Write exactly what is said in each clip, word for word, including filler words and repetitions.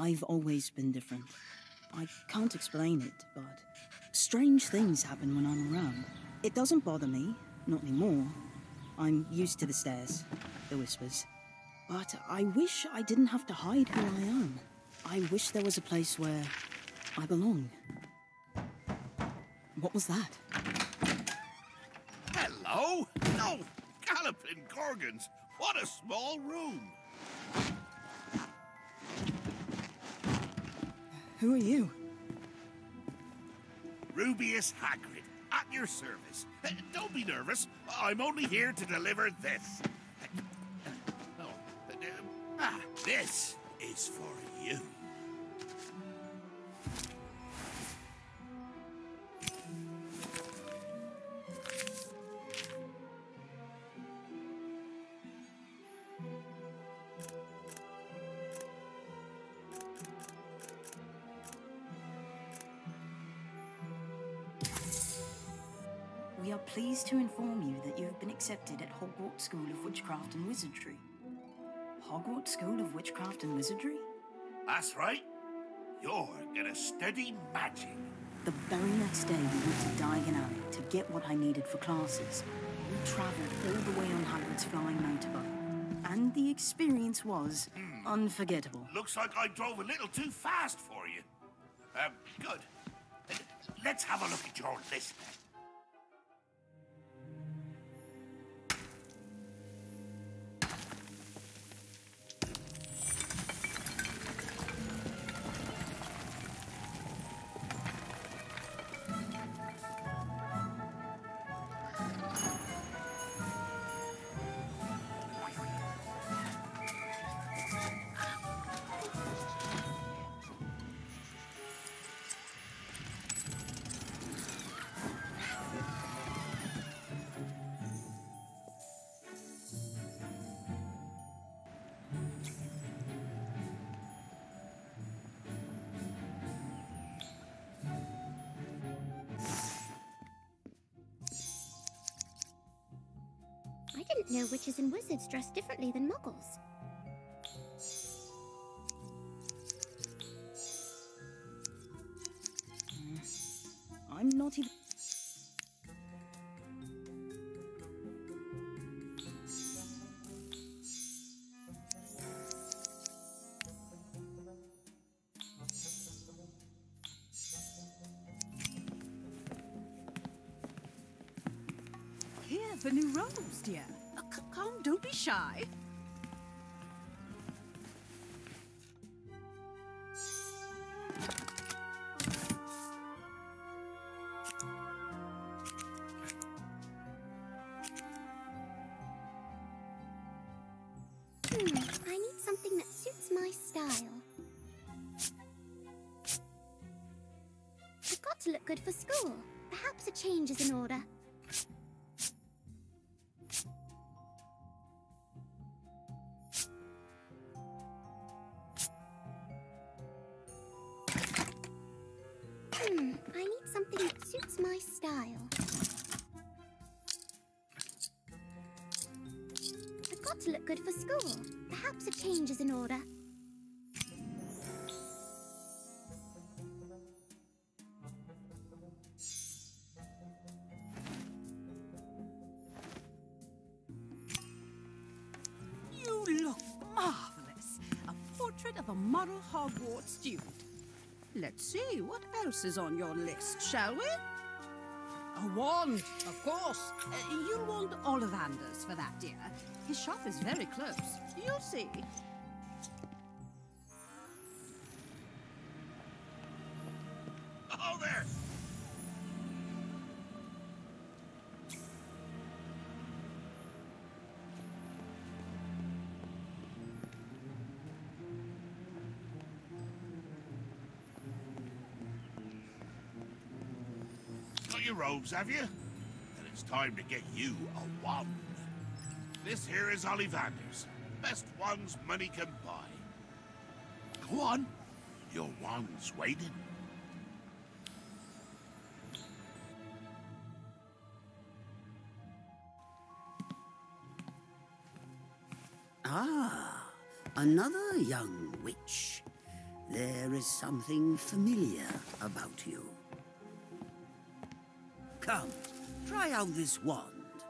I've always been different. I can't explain it, but strange things happen when I'm around. It doesn't bother me, not anymore. I'm used to the stares, the whispers. But I wish I didn't have to hide who I am. I wish there was a place where I belong. What was that? Hello? No, galloping gorgons. What a small room. Who are you? Rubius Hagrid, at your service. Uh, don't be nervous. I'm only here to deliver this. Uh, oh, uh, ah, this is for you. We are pleased to inform you that you have been accepted at Hogwarts School of Witchcraft and Wizardry. Hogwarts School of Witchcraft and Wizardry? That's right. You're gonna study magic. The very next day we went to Diagon Alley to get what I needed for classes. We travelled all the way on Hagrid's flying motorbike. And the experience was mm. unforgettable. Looks like I drove a little too fast for you. Um, good. Let's have a look at your list then. I didn't know witches and wizards dressed differently than muggles. I'm not even... Here for new robes, dear. Uh, c come, don't be shy. Hmm, I need something that suits my style. I've got to look good for school. Perhaps a change is in order. Hmm, I need something that suits my style. I've got to look good for school. Perhaps a change is in order. You look marvelous. A portrait of a model Hogwarts student. Let's see, what else is on your list, shall we? A wand, of course. Uh, you'll want Ollivander's for that, dear. His shop is very close. You'll see. Oh, there! Got your robes, have you? Then it's time to get you a wand. This here is Ollivander's. Best wands money can buy. Go on. Your wand's waiting. Ah, another young witch. There is something familiar about you. Come, try out this wand.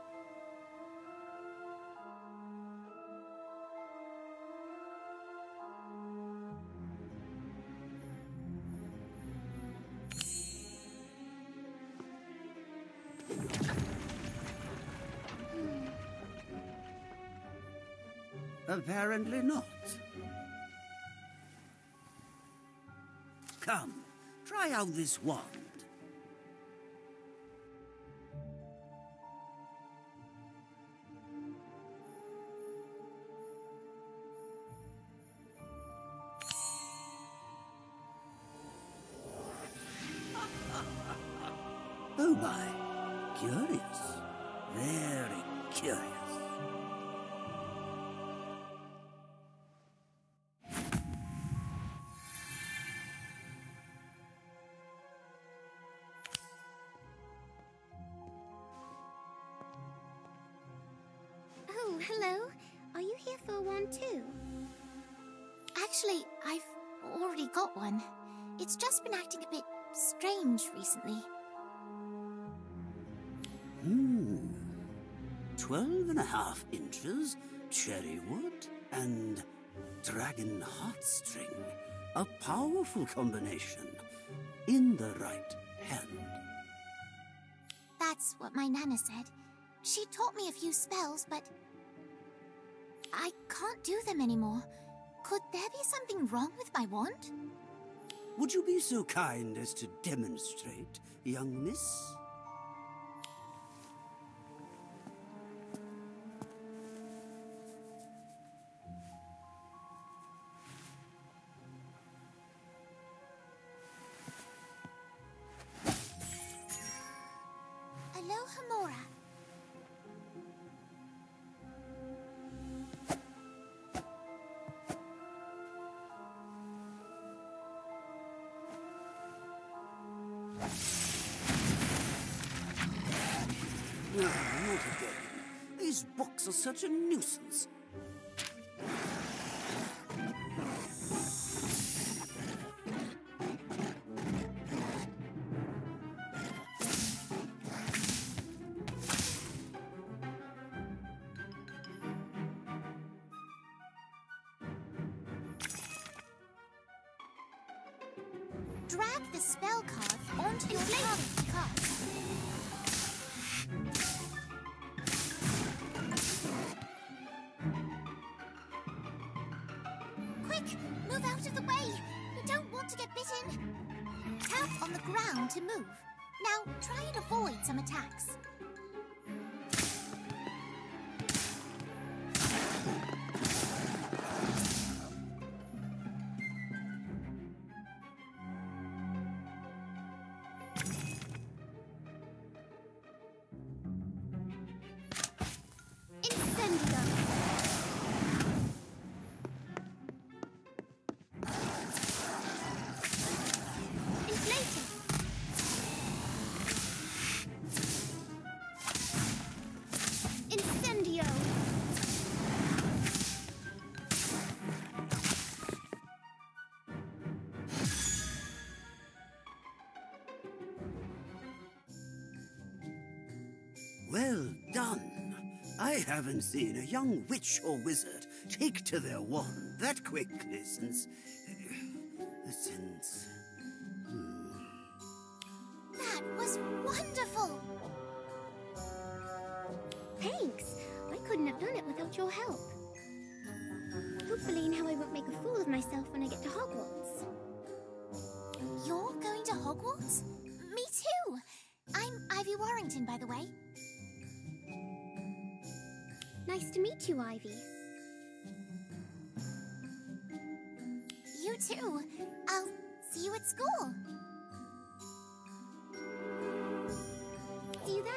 Apparently not. Come, try out this wand. Oh my, curious. Very curious. Oh, hello. Are you here for one too? Actually, I've already got one. It's just been acting a bit strange recently. Hmm. Twelve and a half inches, cherry wood, and dragon heartstring. A powerful combination. In the right hand. That's what my Nana said. She taught me a few spells, but I can't do them anymore. Could there be something wrong with my wand? Would you be so kind as to demonstrate, young miss? Aloha, Mora. No, not again. These books are such a nuisance. Drag the spell card onto your target card. Quick! Move out of the way! You don't want to get bitten! Tap on the ground to move. Now, try and avoid some attacks. Well done. I haven't seen a young witch or wizard take to their wand that quickly since... since... Hmm. That was wonderful! Thanks. I couldn't have done it without your help. Hopefully now I won't make a fool of myself when I get to Hogwarts. You're going to Hogwarts? Me too! I'm Ivy Warrington, by the way. Nice to meet you, Ivy. You too. I'll see you at school. See you there.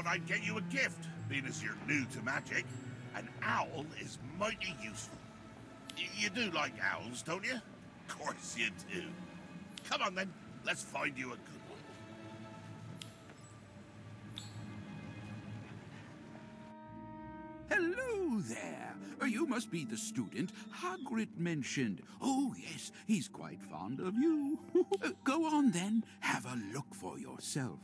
I'd get you a gift, being as you're new to magic. An owl is mighty useful. Y you do like owls, don't you? Of course you do. Come on then, let's find you a good one. Hello there. Uh, You must be the student Hagrid mentioned. Oh, yes, he's quite fond of you. Uh, Go on then, have a look for yourself.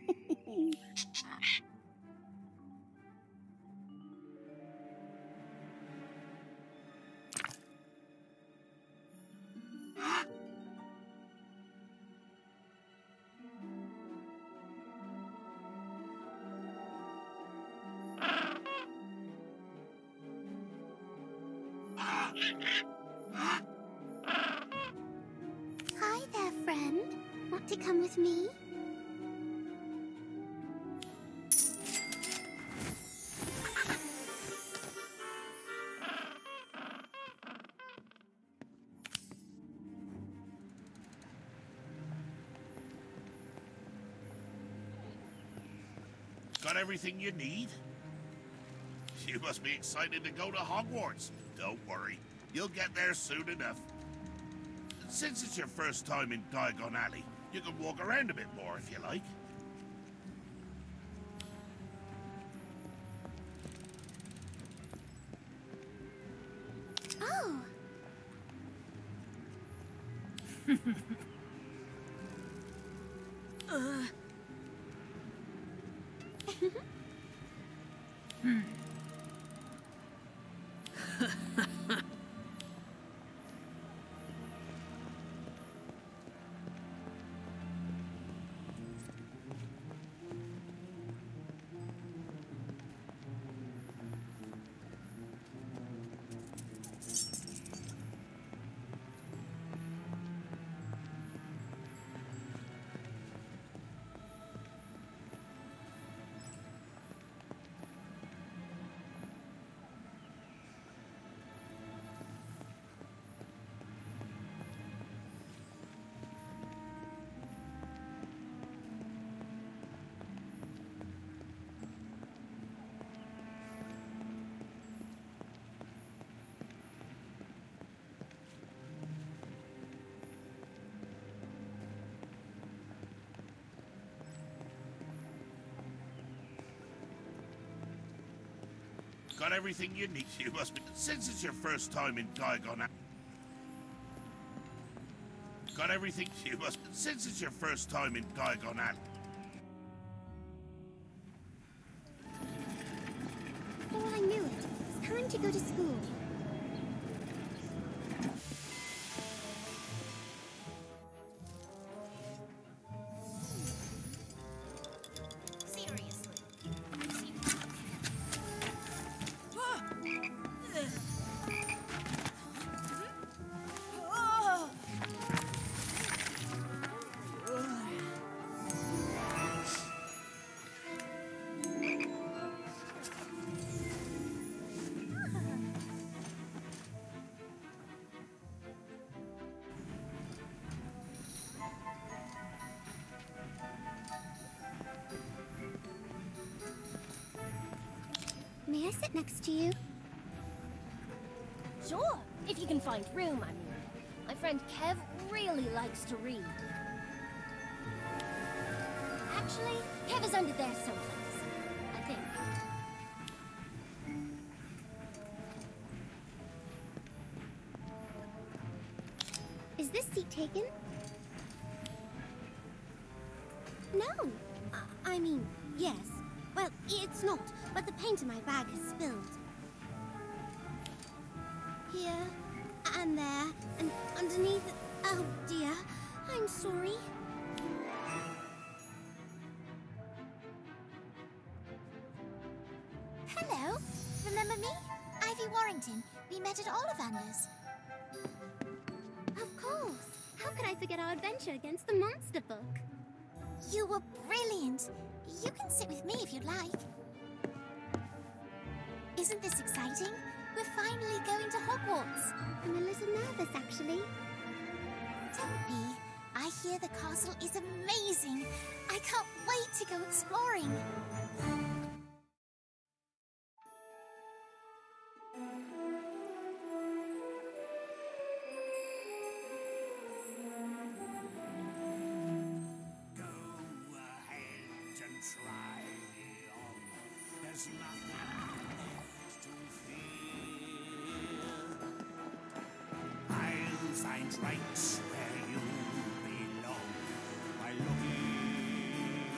Hi there, friend. Want to come with me? Got everything you need? You must be excited to go to Hogwarts. Don't worry, you'll get there soon enough. Since it's your first time in Diagon Alley, you can walk around a bit more if you like. Oh. uh. Got everything you need. You must be. Since it's your first time in Diagon Alley. Got everything. You must. Since it's your first time in Diagon Alley. Before I knew it, it's time to go to school. May I sit next to you? Sure, if you can find room, I mean. My friend Kev really likes to read. Actually, Kev is under there someplace, I think. Is this seat taken? No. I, I mean, yes. Well, it's not, but the paint in my bag has spilled. Here, and there, and underneath. Oh dear, I'm sorry. Hello, remember me? Ivy Warrington. We met at Ollivander's. Of course. How could I forget our adventure against the monster book? You were brilliant. You can sit with me if you'd like. Isn't this exciting? We're finally going to Hogwarts. I'm a little nervous, actually. Don't be. I hear the castle is amazing. I can't wait to go exploring. There's nothing left to fear. I'll find right where you belong by looking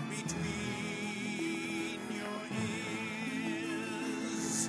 between your ears.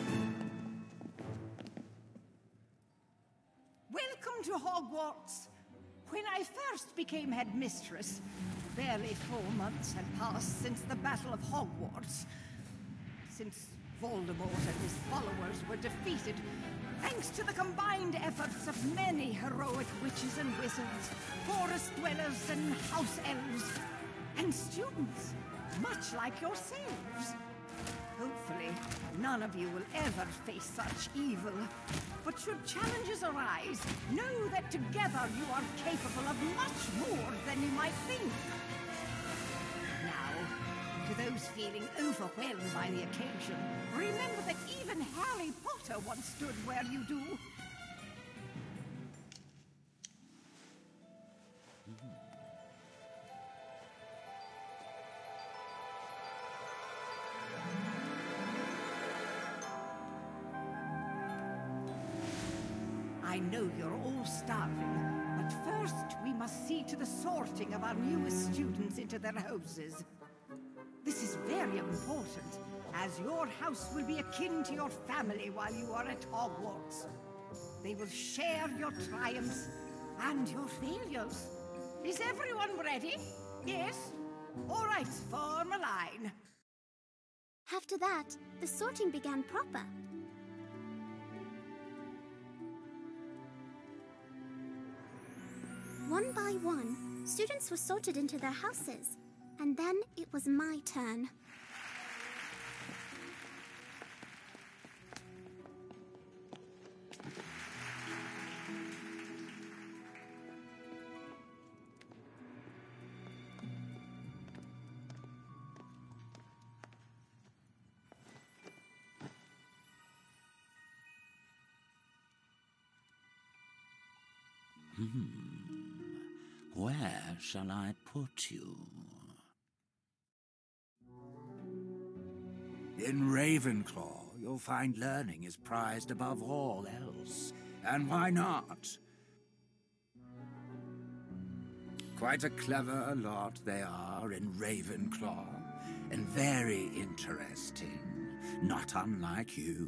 Welcome to Hogwarts. When I first became headmistress, barely four months had passed since the Battle of Hogwarts. Since Voldemort and his followers were defeated, thanks to the combined efforts of many heroic witches and wizards, forest dwellers and house elves, and students, much like yourselves. Hopefully, none of you will ever face such evil. But should challenges arise, know that together you are capable of much more than you might think. Now, to those feeling overwhelmed by the occasion, remember that even Harry Potter once stood where you do. I know you're all starving, but first we must see to the sorting of our newest students into their houses. This is very important, as your house will be akin to your family while you are at Hogwarts. They will share your triumphs and your failures. Is everyone ready? Yes? All right, form a line. After that, the sorting began proper. One by one, students were sorted into their houses, and then it was my turn. Where shall I put you? In Ravenclaw, you'll find learning is prized above all else. And why not? Quite a clever lot they are in Ravenclaw, and very interesting, not unlike you.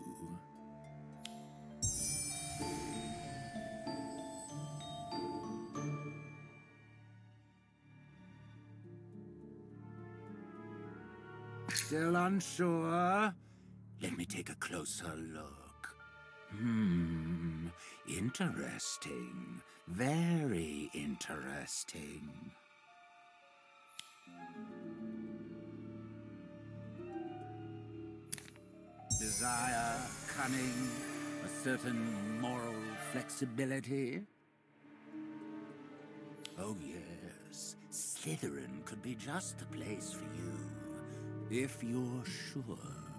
Still unsure? Let me take a closer look. Hmm, interesting. Very interesting. Desire, cunning, a certain moral flexibility. Oh yes, Slytherin could be just the place for you. If you're sure.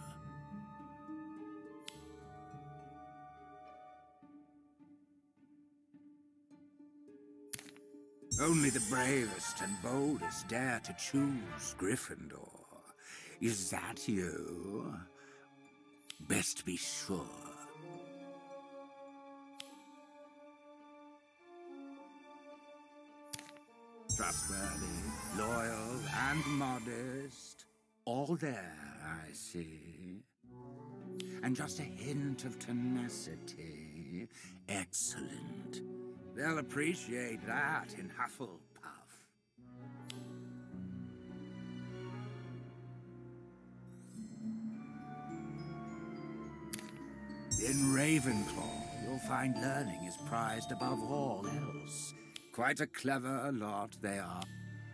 Only the bravest and boldest dare to choose Gryffindor. Is that you? Best be sure. Trustworthy, loyal, and modest. All there, I see. And just a hint of tenacity. Excellent. They'll appreciate that in Hufflepuff. In Ravenclaw, you'll find learning is prized above all else. Quite a clever lot they are.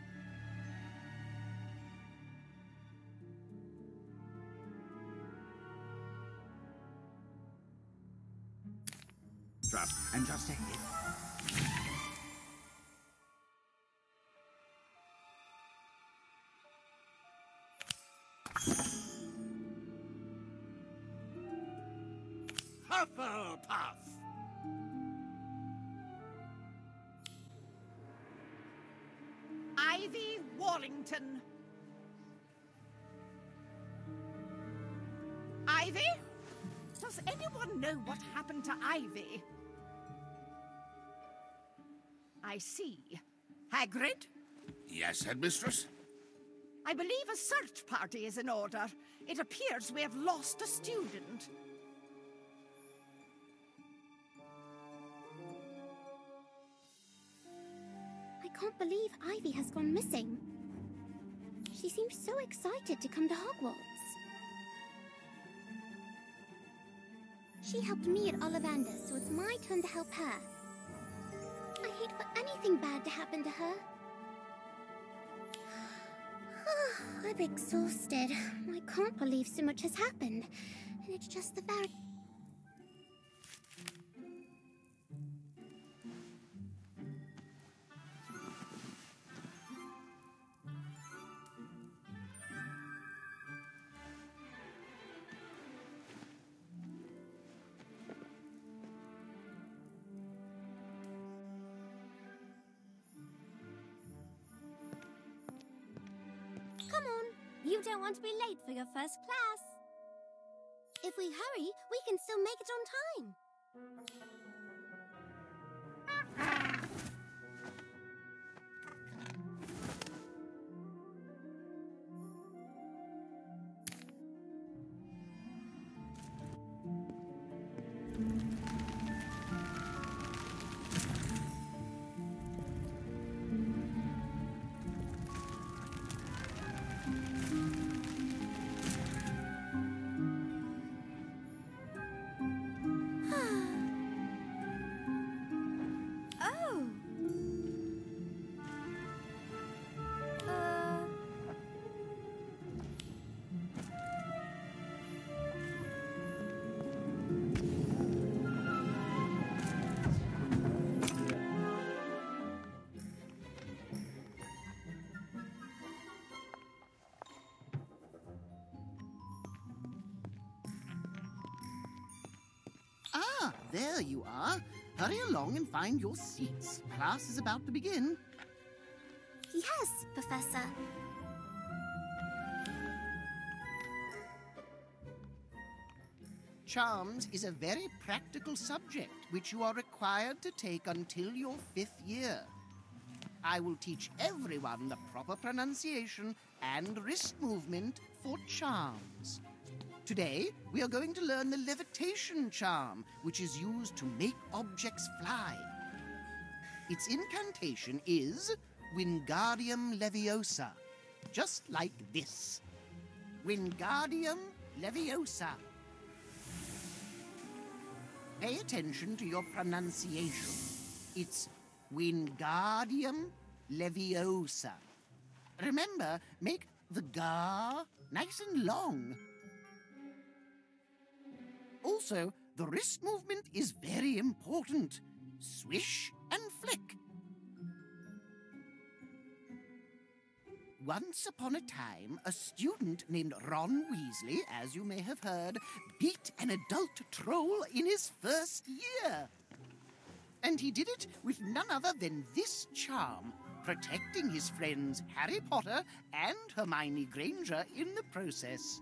Trust, and just a hit. Hufflepuff! Ivy Warrington. Ivy? Does anyone know what happened to Ivy? I see. Hagrid? Yes, Headmistress? I believe a search party is in order. It appears we have lost a student. I can't believe Ivy has gone missing. She seemed so excited to come to Hogwarts. She helped me at Ollivander, so it's my turn to help her. I hate for anything bad to happen to her. I'm exhausted. I can't believe so much has happened. And it's just the very... Come on. You don't want to be late for your first class. If we hurry, we can still make it on time. Ah, there you are. Hurry along and find your seats. Class is about to begin. Yes, Professor. Charms is a very practical subject which you are required to take until your fifth year. I will teach everyone the proper pronunciation and wrist movement for charms. Today, we are going to learn the levitation charm, which is used to make objects fly. Its incantation is Wingardium Leviosa, just like this. Wingardium Leviosa. Pay attention to your pronunciation. It's Wingardium Leviosa. Remember, make the ga nice and long. Also, the wrist movement is very important. Swish and flick. Once upon a time, a student named Ron Weasley, as you may have heard, beat an adult troll in his first year. And he did it with none other than this charm, protecting his friends Harry Potter and Hermione Granger in the process.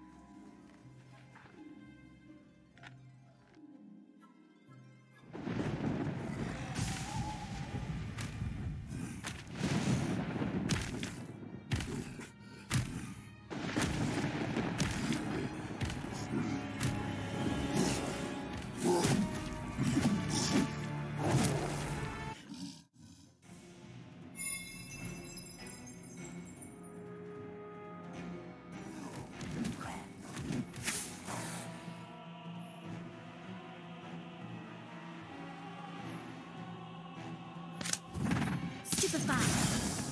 Super fast.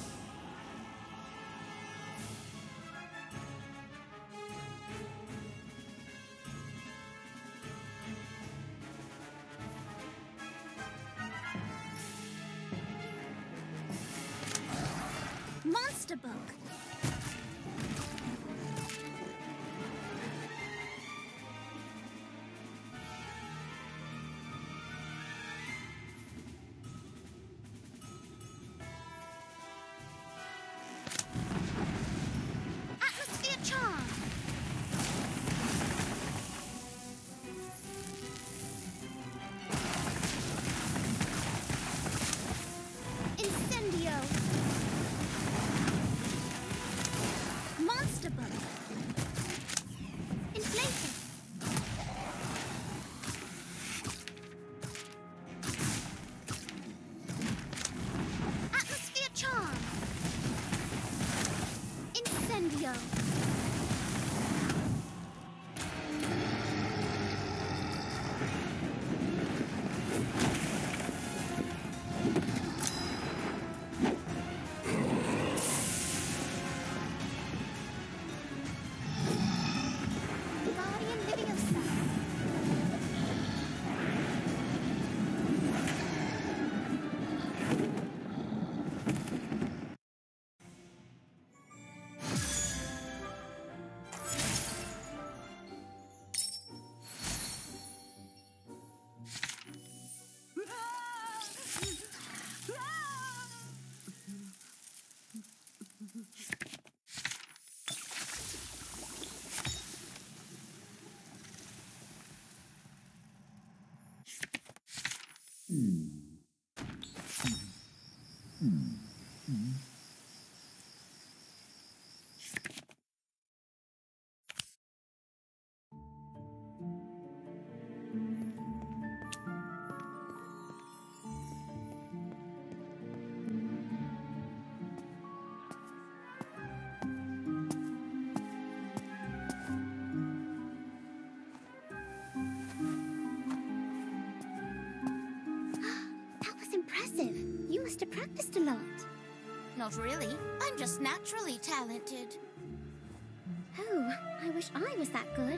Monster book. That was impressive. You must have practiced a lot. Not really. I'm just naturally talented. Oh, I wish I was that good.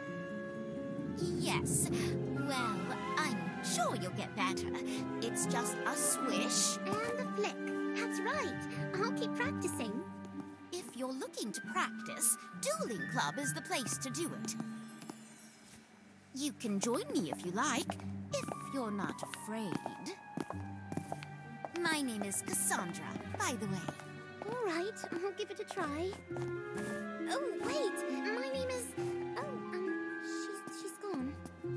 Yes. Well, I'm sure you'll get better. It's just a swish. And a flick. That's right. I'll keep practicing. If you're looking to practice, Dueling Club is the place to do it. You can join me if you like, if you're not afraid. My name is Cassandra, by the way. All right, I'll give it a try. Oh, wait, my name is... Oh, um, she's, she's gone.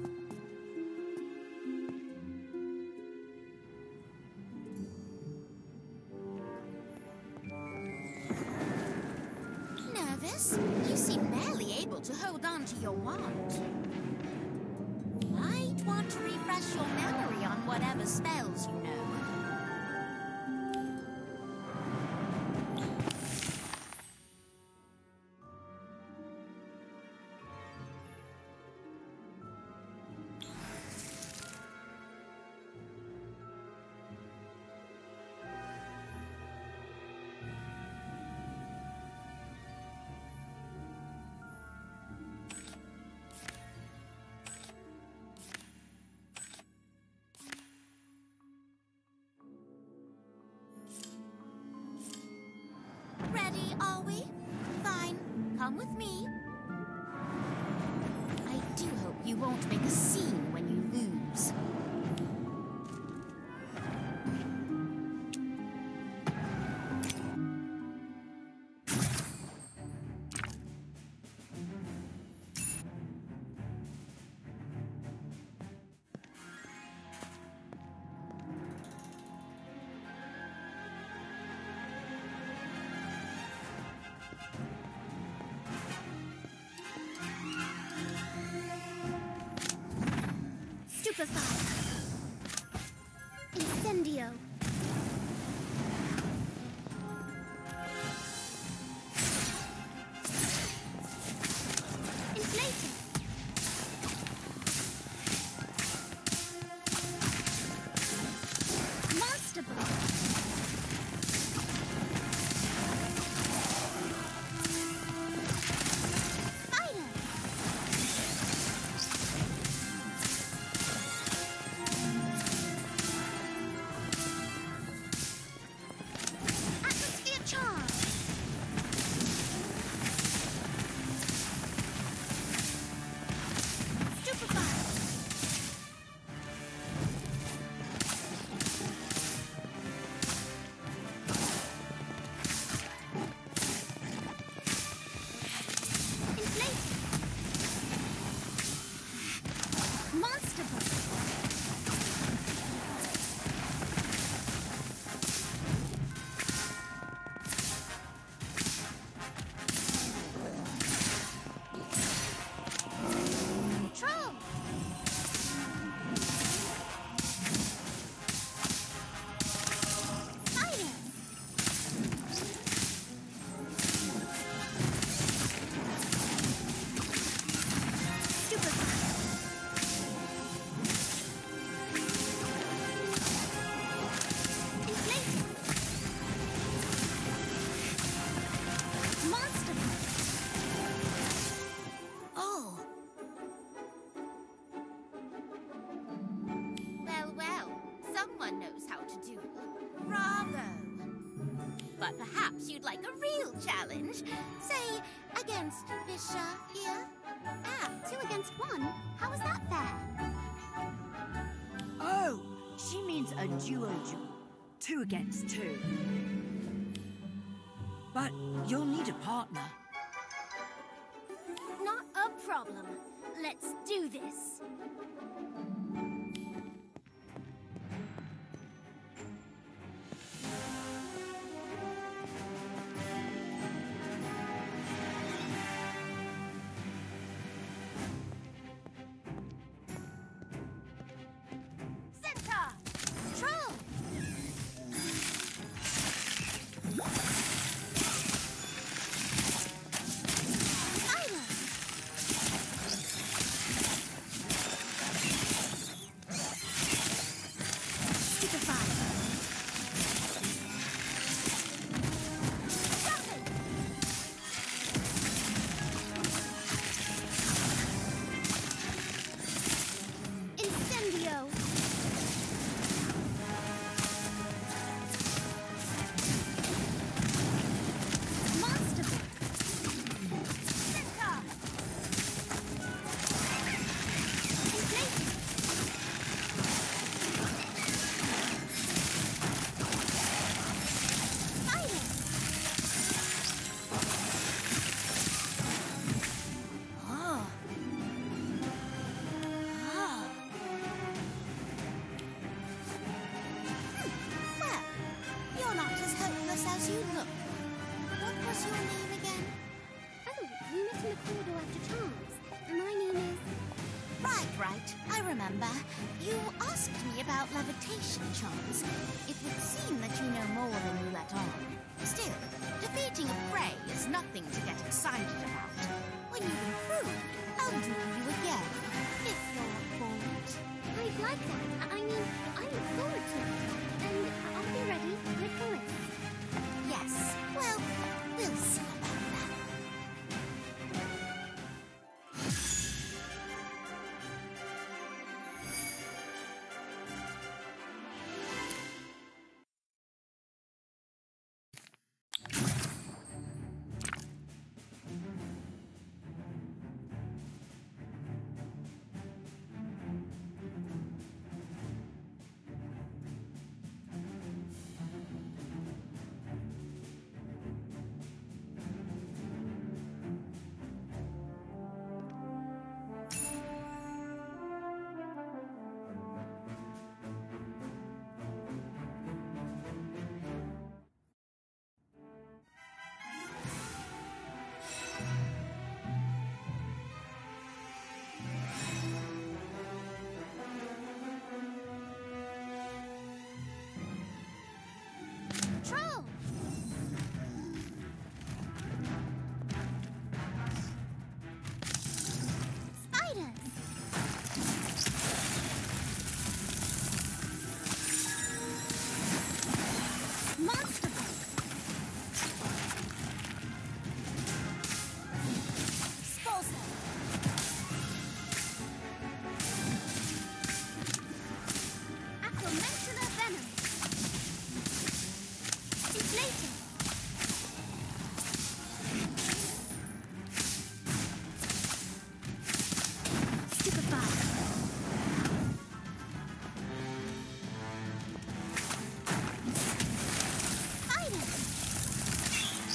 Nervous? You seem barely able to hold on to your wand. Might want to refresh your memory on whatever spells you know. Ready, are we? Fine. Come with me. I do hope you won't make a scene when you lose. Stupefy. Incendio. Inflated. Monster Ball. Spider. Atmosphere charge. Stupefy. Inflate. Monster Ball. Troll. Spider. Stupefy. Inflate. Monster Ball. Oh. Well, well, someone knows how to duel. Bravo. But perhaps you'd like a real challenge. Say, against Fisher here? Ah, two against one? How is that fair? Oh, she means a duo duel. Two against two. But you'll need a partner. Not a problem. Let's do this. was your name again? Oh, we met in the corridor after Charles. My name is... Right, right. I remember. You asked me about levitation charms. It would seem that you know more than you let on. Still, defeating a prey is nothing to get excited about. When you've improved, I'll duel you again, if you're up for it. I'd like that. I mean, I look forward to it. And I'll be ready with the list. Yes, well, we'll see about that. Troll! Spiders! Monster bug! Spawner! Acromantular venom! Inflator! Stupefy! Spider!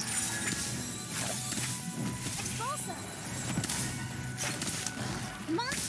Expulsor! Monster!